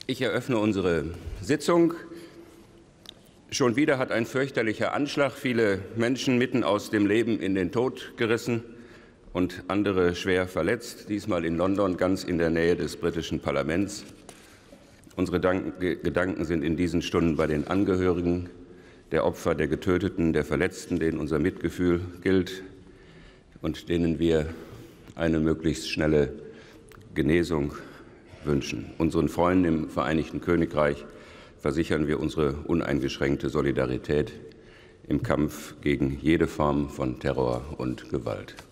Ich eröffne unsere Sitzung. Schon wieder hat ein fürchterlicher Anschlag viele Menschen mitten aus dem Leben in den Tod gerissen und andere schwer verletzt, diesmal in London, ganz in der Nähe des britischen Parlaments. Unsere Gedanken sind in diesen Stunden bei den Angehörigen der Opfer, der Getöteten, der Verletzten, denen unser Mitgefühl gilt und denen wir eine möglichst schnelle Genesung wünschen. Unseren Freunden im Vereinigten Königreich versichern wir unsere uneingeschränkte Solidarität im Kampf gegen jede Form von Terror und Gewalt.